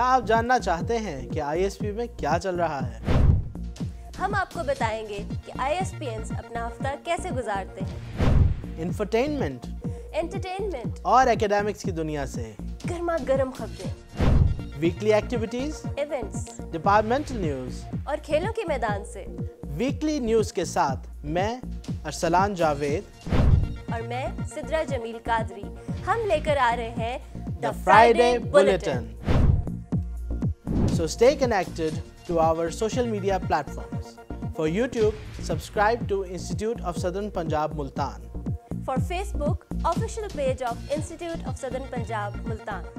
आप जानना चाहते हैं कि आईएसपी में क्या चल रहा है, हम आपको बताएंगे कि ISPians अपना हफ्ता कैसे गुजारते हैं। इंफरटेनमेंट, एंटरटेनमेंट और एकेडमिक्स की दुनिया से गर्मा गर्म खबरें, weekly activities, events departmental news और खेलों के मैदान से। वीकली न्यूज के साथ मैं अरसलान जावेद और मैं सिद्रा जमील कादरी। हम लेकर आ रहे हैं The Friday Bulletin. So stay connected to our social media platforms. For YouTube, subscribe to Institute of Southern Punjab Multan. For Facebook, official page of Institute of Southern Punjab Multan.